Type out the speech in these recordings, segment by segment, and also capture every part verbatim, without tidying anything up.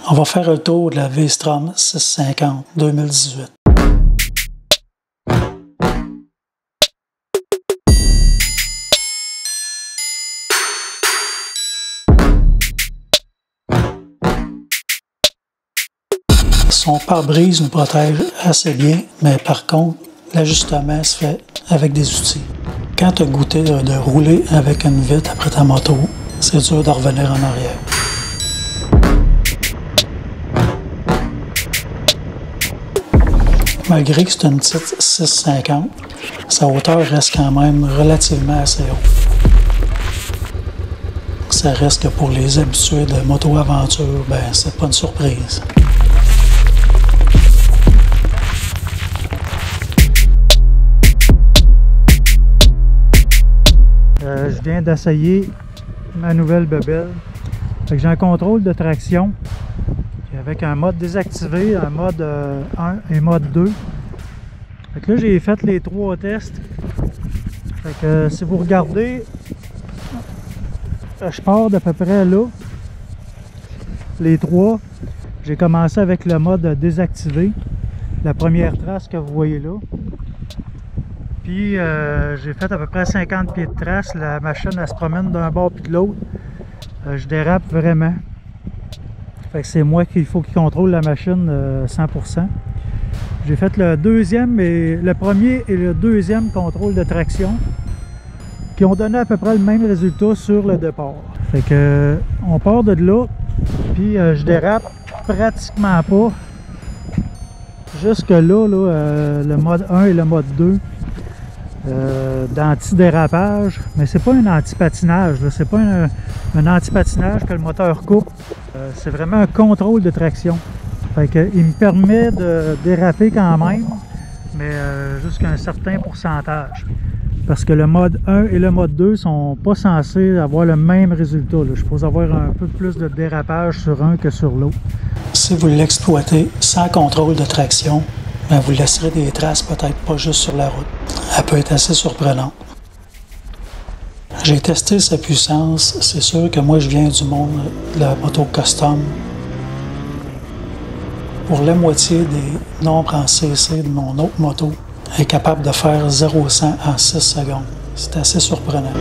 On va faire le tour de la V-Strom six cent cinquante deux mille dix-huit. Son pare-brise nous protège assez bien, mais par contre, l'ajustement se fait avec des outils. Quand tu as goûté de, de rouler avec une vitre après ta moto, c'est dur de revenir en arrière. Malgré que c'est une petite six cent cinquante, sa hauteur reste quand même relativement assez haute. Ça reste que pour les habitués de moto-aventure, ben c'est pas une surprise. Euh, je viens d'essayer ma nouvelle bebelle. J'ai un contrôle de traction avec un mode désactivé, un mode euh, un et mode deux. Fait que là, j'ai fait les trois tests. Fait que, euh, si vous regardez, je pars d'à peu près là. Les trois, j'ai commencé avec le mode désactivé. La première trace que vous voyez là. Puis euh, j'ai fait à peu près cinquante pieds de trace. La machine elle se promène d'un bord puis de l'autre. Euh, je dérape vraiment. Fait que c'est moi qu'il faut qu'il contrôle la machine euh, cent pour cent. J'ai fait le deuxième et le premier et le deuxième contrôle de traction qui ont donné à peu près le même résultat sur le départ. Fait que euh, on part de là, puis euh, je dérape pratiquement pas. Jusque là, là euh, le mode un et le mode deux. Euh, d'anti-dérapage, mais c'est pas un anti-patinage, c'est pas un, un anti-patinage que le moteur coupe, euh, c'est vraiment un contrôle de traction. Fait que, il me permet de déraper quand même, mais euh, jusqu'à un certain pourcentage. Parce que le mode un et le mode deux sont pas censés avoir le même résultat. Là. Je suppose avoir un peu plus de dérapage sur un que sur l'autre. Si vous l'exploitez sans contrôle de traction, ben vous laisserez des traces peut-être pas juste sur la route. Elle peut être assez surprenante. J'ai testé sa puissance. C'est sûr que moi je viens du monde de la moto custom. Pour la moitié des nombres en C C de mon autre moto, elle est capable de faire zéro à cent en six secondes. C'est assez surprenant.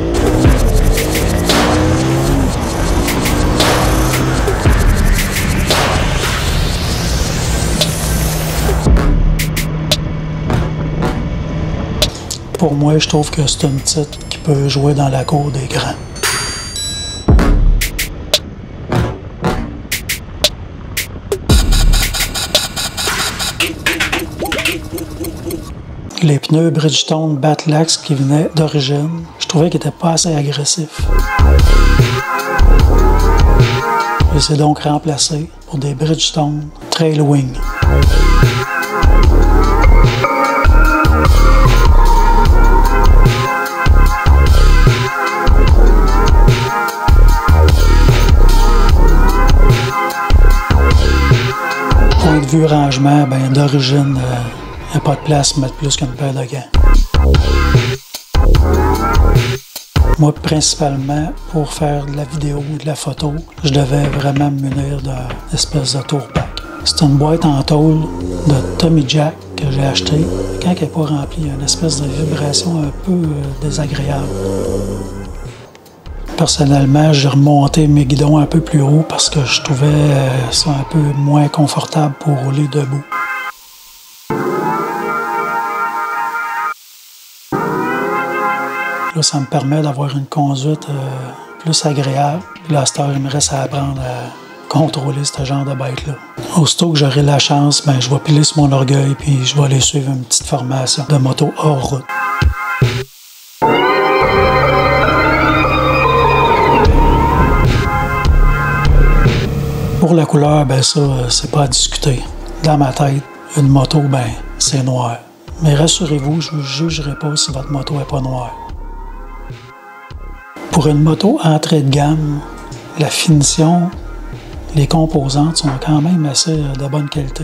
Pour moi, je trouve que c'est une petite qui peut jouer dans la cour des grands. Les pneus Bridgestone Batlax qui venaient d'origine, je trouvais qu'ils n'étaient pas assez agressifs. Je les ai donc remplacés pour des Bridgestone Trailwing. Point de vue rangement, ben, d'origine, il euh, n'y a pas de place pour mettre plus qu'une paire de gants. Moi, principalement, pour faire de la vidéo ou de la photo, je devais vraiment me munir d'une espèce de tour-pack. C'est une boîte en tôle de Tommy Jack que j'ai acheté. Quand elle n'est pas remplie, il y a une espèce de vibration un peu euh, désagréable. Personnellement, j'ai remonté mes guidons un peu plus haut parce que je trouvais euh, ça un peu moins confortable pour rouler debout. Là, ça me permet d'avoir une conduite euh, plus agréable. Puis là, à cette heure, il me reste à apprendre à contrôler ce genre de bête-là. Aussitôt que j'aurai la chance, ben, je vais piler sur mon orgueil puis je vais aller suivre une petite formation de moto hors route. Pour la couleur, ben ça, c'est pas à discuter. Dans ma tête, une moto, ben, c'est noir. Mais rassurez-vous, je ne vous jugerai pas si votre moto n'est pas noire. Pour une moto entrée de gamme, la finition, les composantes sont quand même assez de bonne qualité.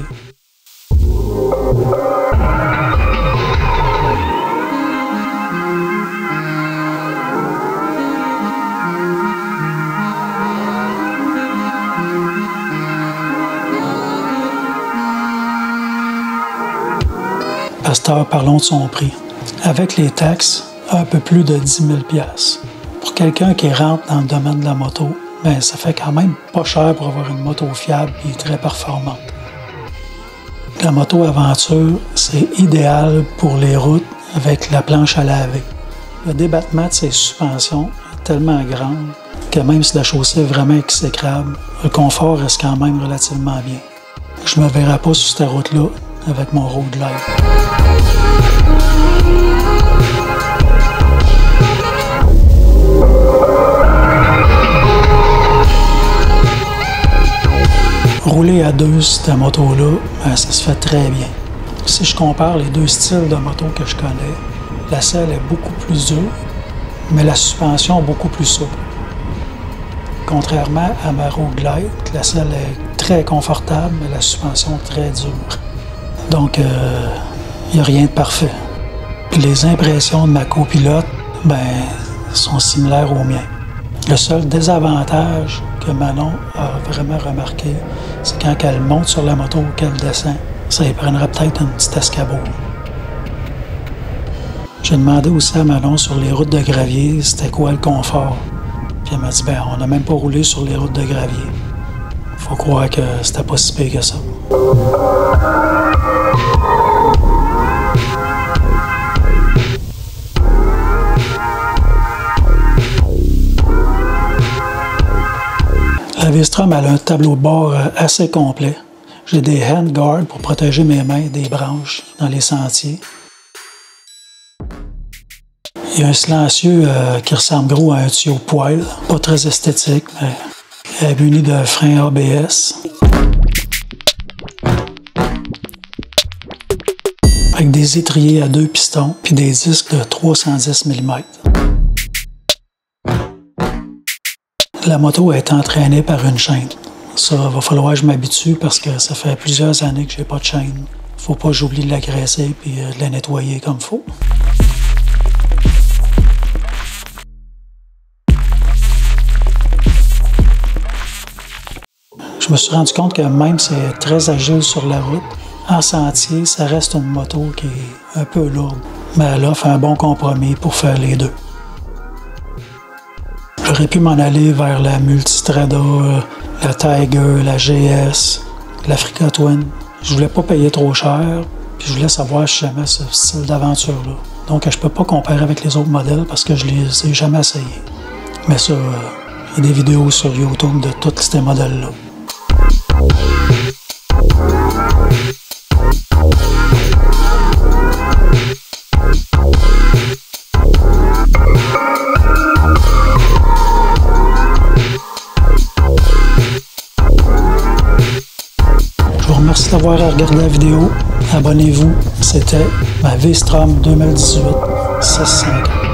producteur, parlons de son prix. Avec les taxes, un peu plus de dix mille dollars. Pour quelqu'un qui rentre dans le domaine de la moto, ben, ça fait quand même pas cher pour avoir une moto fiable et très performante. La moto aventure, c'est idéal pour les routes avec la planche à laver. Le débattement de ses suspensions est tellement grand que même si la chaussée est vraiment exécrable, le confort reste quand même relativement bien. Je me verrai pas sur cette route-là avec mon Road Glide. Rouler à deux sur cette moto-là, ben, ça se fait très bien. Si je compare les deux styles de moto que je connais, la selle est beaucoup plus dure, mais la suspension beaucoup plus souple. Contrairement à ma Road Glide, la selle est très confortable, mais la suspension très dure. Donc, il euh, n'y a rien de parfait. Puis les impressions de ma copilote, ben, sont similaires aux miennes. Le seul désavantage que Manon a vraiment remarqué, c'est quand elle monte sur la moto ou qu'elle descend, ça lui prendrait peut-être une petite escabeau. J'ai demandé aussi à Manon sur les routes de gravier, c'était quoi le confort. Puis elle m'a dit, ben on n'a même pas roulé sur les routes de gravier. Faut croire que c'était pas si pire que ça. La V-Strom a un tableau de bord assez complet. J'ai des handguards pour protéger mes mains des branches dans les sentiers. Il y a un silencieux euh, qui ressemble gros à un tuyau poêle. Pas très esthétique, mais il est muni de frein A B S. Avec des étriers à deux pistons puis des disques de trois cent dix millimètres. La moto est entraînée par une chaîne. Ça, va falloir que je m'habitue parce que ça fait plusieurs années que j'ai pas de chaîne. Faut pas que j'oublie de la graisser puis de la nettoyer comme faut. Je me suis rendu compte que même si c'est très agile sur la route, en sentier, ça reste une moto qui est un peu lourde. Mais elle offre un bon compromis pour faire les deux. J'aurais pu m'en aller vers la Multistrada, la Tiger, la G S, l'Africa Twin. Je voulais pas payer trop cher, puis je voulais savoir si j'aimais ce style d'aventure-là. Donc je peux pas comparer avec les autres modèles parce que je les ai jamais essayés. Mais ça, il y a des vidéos sur YouTube de tous ces modèles-là. Merci d'avoir regardé la vidéo. Abonnez-vous. C'était ma V-Strom deux mille dix-huit six cent cinquante.